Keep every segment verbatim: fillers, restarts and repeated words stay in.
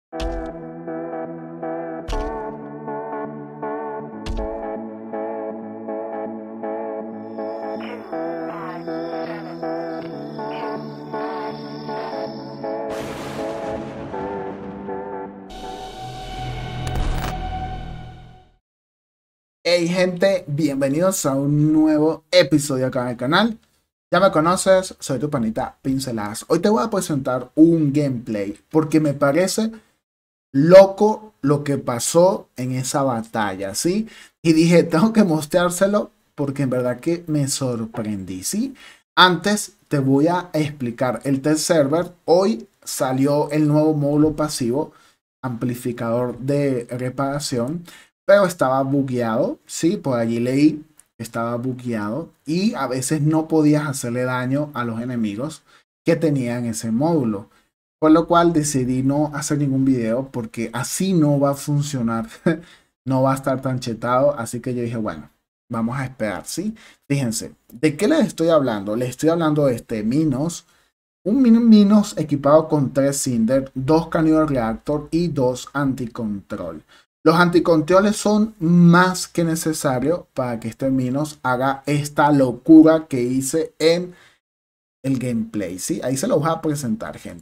Hey gente, bienvenidos a un nuevo episodio acá en el canal. Ya me conoces, soy tu panita Pinceladas. Hoy te voy a presentar un gameplay porque me parece loco lo que pasó en esa batalla, ¿sí? Y dije, tengo que mostrárselo porque en verdad que me sorprendí, ¿sí? Antes te voy a explicar el test server. Hoy salió el nuevo módulo pasivo, amplificador de reparación, pero estaba bugueado, sí, por allí leí, estaba bugueado y a veces no podías hacerle daño a los enemigos que tenían ese módulo. Por lo cual decidí no hacer ningún video porque así no va a funcionar, no va a estar tan chetado, así que yo dije, bueno, vamos a esperar, ¿sí? Fíjense, ¿de qué les estoy hablando? Les estoy hablando de este Minos, un Minos equipado con tres Cinder, dos Cannon Reactor y dos Anticontrol. Los anticontroles son más que necesarios para que este Minos haga esta locura que hice en el gameplay, ¿sí? Ahí se los voy a presentar, gente.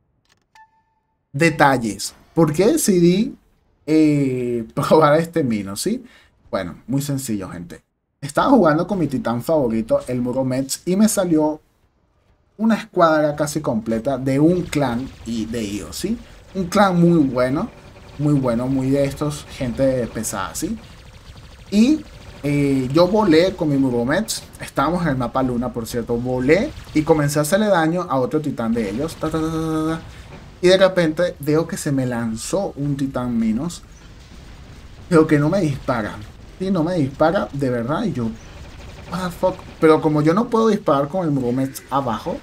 Detalles. ¿Por qué decidí eh, probar este Minos, sí? Bueno, muy sencillo, gente. Estaba jugando con mi titán favorito, el Muromets, y me salió una escuadra casi completa de un clan y de ellos, ¿sí? Un clan muy bueno. Muy bueno, muy de estos, gente pesada, ¿sí? Y eh, yo volé con mi Muromets, estábamos en el mapa Luna, por cierto, volé y comencé a hacerle daño a otro titán de ellos, ta, ta, ta, ta, ta, y de repente veo que se me lanzó un titán Minos, pero que no me dispara, ¿sí? No me dispara de verdad, y yo, what the fuck, pero como yo no puedo disparar con el Muromets abajo,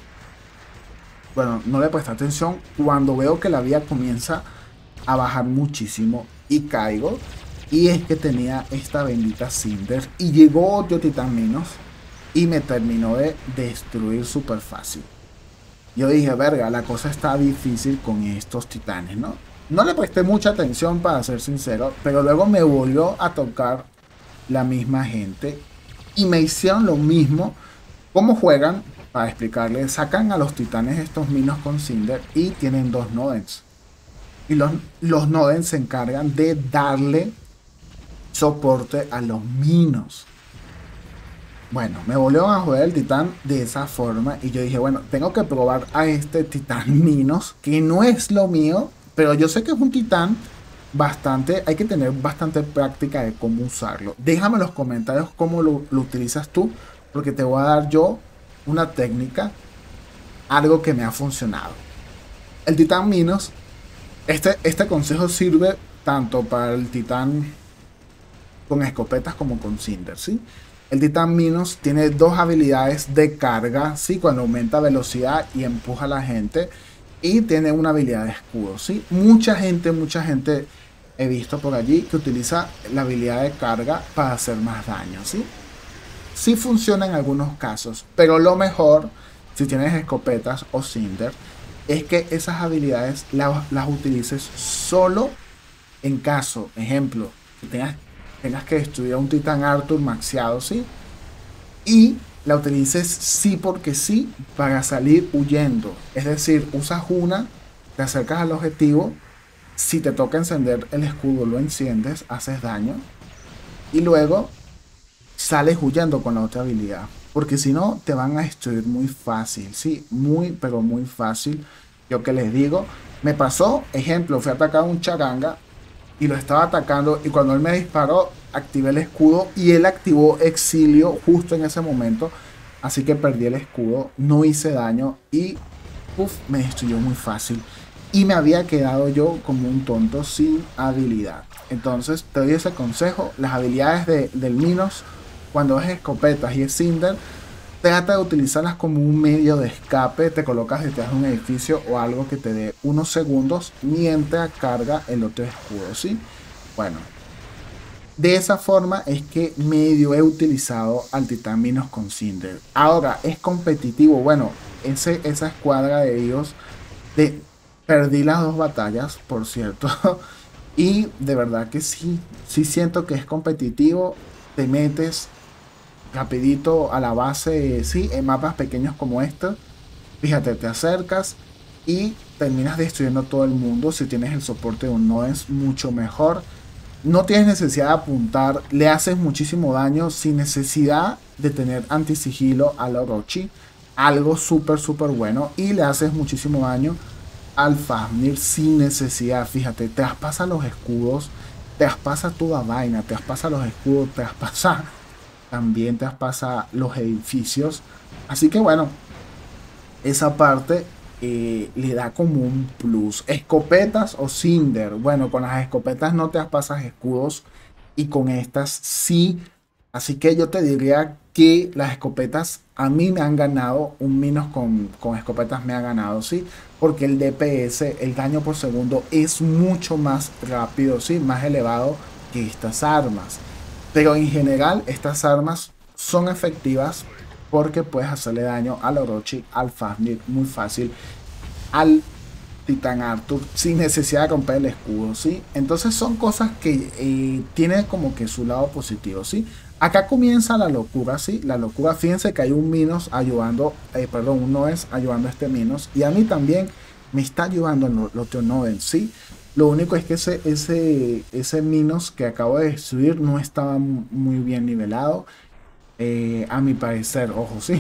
bueno, no le presté atención, cuando veo que la vida comienza a bajar muchísimo y caigo, y es que tenía esta bendita Cinder y llegó otro titán Minos y me terminó de destruir súper fácil. Yo dije, verga, la cosa está difícil con estos titanes, ¿no? No le presté mucha atención, para ser sincero, pero luego me volvió a tocar la misma gente y me hicieron lo mismo. ¿Cómo juegan? Para explicarles, sacan a los titanes estos Minos con Cinder y tienen dos Nodens. Y los, los Nodens se encargan de darle soporte a los Minos. Bueno, me volvieron a joder el titán de esa forma. Y yo dije, bueno, tengo que probar a este titán Minos, que no es lo mío, pero yo sé que es un titán bastante, hay que tener bastante práctica de cómo usarlo. Déjame en los comentarios cómo lo, lo utilizas tú, porque te voy a dar yo una técnica, algo que me ha funcionado. El titán Minos, Este, este consejo sirve tanto para el titán con escopetas como con Cinder, ¿sí? El titán Minos tiene dos habilidades de carga, ¿sí? Cuando aumenta velocidad y empuja a la gente. Y tiene una habilidad de escudo, ¿sí? Mucha gente, mucha gente he visto por allí que utiliza la habilidad de carga para hacer más daño, ¿sí? Sí funciona en algunos casos, pero lo mejor, si tienes escopetas o Cinder, es que esas habilidades las, las utilices solo en caso, ejemplo, que tengas, tengas que destruir a un titán Arthur maxiado, ¿sí? Y la utilices sí porque sí para salir huyendo. Es decir, usas una, te acercas al objetivo, si te toca encender el escudo lo enciendes, haces daño y luego sales huyendo con la otra habilidad. Porque si no, te van a destruir muy fácil, sí, muy, pero muy fácil. Yo que les digo, me pasó, ejemplo, fui a atacar a un charanga y lo estaba atacando y cuando él me disparó, activé el escudo y él activó exilio justo en ese momento. Así que perdí el escudo, no hice daño y uf, me destruyó muy fácil. Y me había quedado yo como un tonto sin habilidad. Entonces te doy ese consejo, las habilidades de, del Minos, cuando es escopetas y es Cinder, trata de utilizarlas como un medio de escape. Te colocas detrás de un edificio o algo que te dé unos segundos mientras carga el otro escudo, ¿sí? Bueno, de esa forma es que medio he utilizado al titán Minos con Cinder. Ahora, ¿es competitivo? Bueno, ese, esa escuadra de ellos de, Perdí las dos batallas, por cierto. Y de verdad que sí, sí siento que es competitivo. Te metes rapidito a la base, sí, en mapas pequeños como este. Fíjate, te acercas y terminas destruyendo todo el mundo. Si tienes el soporte de un no es mucho mejor. No tienes necesidad de apuntar, le haces muchísimo daño sin necesidad de tener antisigilo al Orochi. Algo súper, súper bueno. Y le haces muchísimo daño al Fafnir sin necesidad. Fíjate, te traspasa los escudos, te traspasa toda vaina, te traspasa los escudos, te traspasa también, te traspasa los edificios. Así que bueno, esa parte eh, le da como un plus. Escopetas o Cinder. Bueno, con las escopetas no te traspasas escudos y con estas sí. Así que yo te diría que las escopetas a mí me han ganado. Un Minos con, con escopetas me ha ganado, ¿sí? Porque el D P S, el daño por segundo, es mucho más rápido, ¿sí? Más elevado que estas armas. Pero en general, estas armas son efectivas porque puedes hacerle daño al Orochi, al Fafnir muy fácil, al Titán Arthur sin necesidad de romper el escudo, ¿sí? Entonces son cosas que eh, tienen como que su lado positivo, ¿sí? Acá comienza la locura, ¿sí? La locura, fíjense que hay un Minos ayudando, eh, perdón, un Noes ayudando a este Minos, y a mí también me está ayudando el Loteonoden, ¿sí? Lo único es que ese, ese, ese Minos que acabo de destruir no estaba muy bien nivelado, eh, a mi parecer, ojo, ¿sí?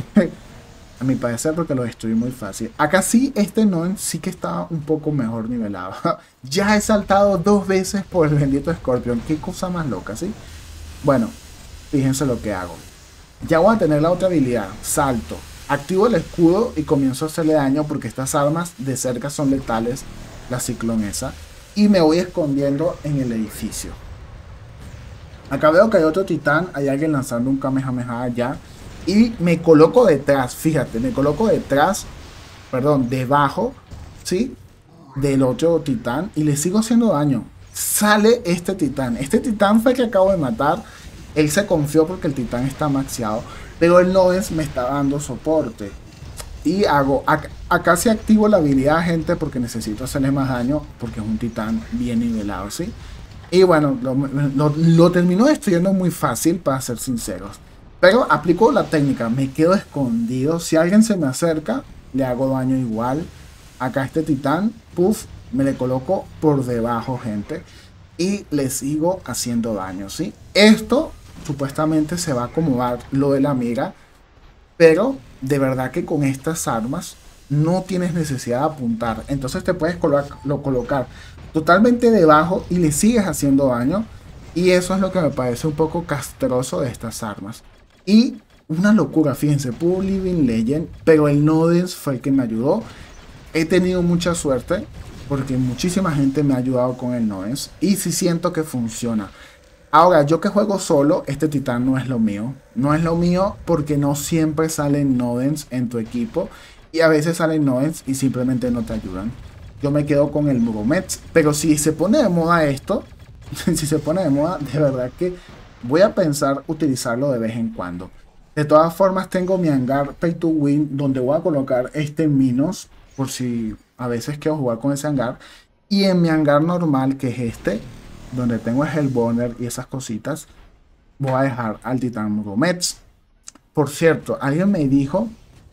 A mi parecer, porque lo destruí muy fácil. Acá sí, este Noen sí que estaba un poco mejor nivelado. Ya he saltado dos veces por el bendito Scorpion. Qué cosa más loca, ¿sí? Bueno, fíjense lo que hago. Ya voy a tener la otra habilidad. Salto. Activo el escudo y comienzo a hacerle daño porque estas armas de cerca son letales. La ciclonesa. Y me voy escondiendo en el edificio. Acá veo que hay otro titán. Hay alguien lanzando un Kamehameha allá. Y me coloco detrás, fíjate, me coloco detrás, perdón, debajo, ¿sí? Del otro titán y le sigo haciendo daño. Sale este titán. Este titán fue el que acabo de matar. Él se confió porque el titán está maxeado. Pero el Nodes me está dando soporte. Y hago, acá, acá sí activo la habilidad, gente, porque necesito hacerle más daño. Porque es un titán bien nivelado, ¿sí? Y bueno, lo, lo, lo terminó destruyendo muy fácil, para ser sinceros. Pero aplico la técnica, me quedo escondido. Si alguien se me acerca, le hago daño igual. Acá este titán, puff, me le coloco por debajo, gente. Y le sigo haciendo daño, ¿sí? Esto supuestamente se va a acomodar lo de la mira. Pero de verdad que con estas armas no tienes necesidad de apuntar. Entonces te puedes colo lo colocar totalmente debajo y le sigues haciendo daño. Y eso es lo que me parece un poco castroso de estas armas. Y una locura, fíjense, pudo Living Legend, pero el Nodens fue el que me ayudó. He tenido mucha suerte porque muchísima gente me ha ayudado con el Nodens. Y sí siento que funciona. Ahora, yo que juego solo, este titán no es lo mío. No es lo mío porque no siempre salen Nodens en tu equipo. Y a veces salen Nodens y simplemente no te ayudan. Yo me quedo con el Muromet. Pero si se pone de moda esto, si se pone de moda, de verdad que voy a pensar utilizarlo de vez en cuando. De todas formas, tengo mi hangar Pay to Win donde voy a colocar este Minos. Por si a veces quiero jugar con ese hangar. Y en mi hangar normal, que es este, donde tengo el Hellborner y esas cositas, voy a dejar al Titán Muromet. Por cierto, alguien me dijo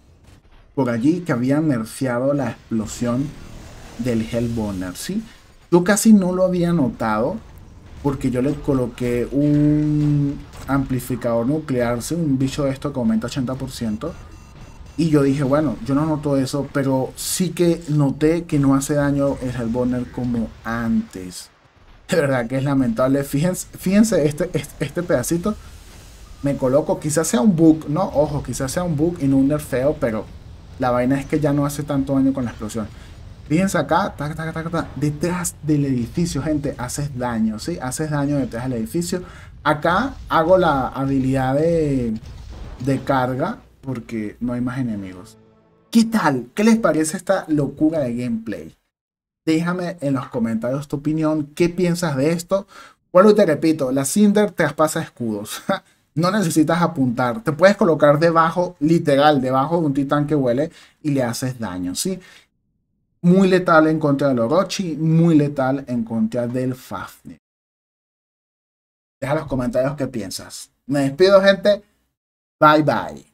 por allí que habían nerfeado la explosión del Hellborner, ¿sí? Yo casi no lo había notado porque yo le coloqué un amplificador nuclear, ¿sí? Un bicho de esto que aumenta ochenta por ciento. Y yo dije, bueno, yo no noto eso, pero sí que noté que no hace daño el Hellborner como antes. De verdad que es lamentable. Fíjense, fíjense este, este, este pedacito. Me coloco, quizás sea un bug, ¿no? Ojo, quizás sea un bug y no un nerfeo, pero la vaina es que ya no hace tanto daño con la explosión. Fíjense acá, tac, tac, tac, tac, detrás del edificio, gente, haces daño, ¿sí? Haces daño detrás del edificio. Acá hago la habilidad de, de carga porque no hay más enemigos. ¿Qué tal? ¿Qué les parece esta locura de gameplay? Déjame en los comentarios tu opinión. ¿Qué piensas de esto? Bueno, te repito, la Cinder traspasa escudos. No necesitas apuntar. Te puedes colocar debajo, literal, debajo de un titán que huele y le haces daño, ¿sí? Muy letal en contra del Orochi, muy letal en contra del Fafnir. Deja en los comentarios qué piensas. Me despido, gente. Bye bye.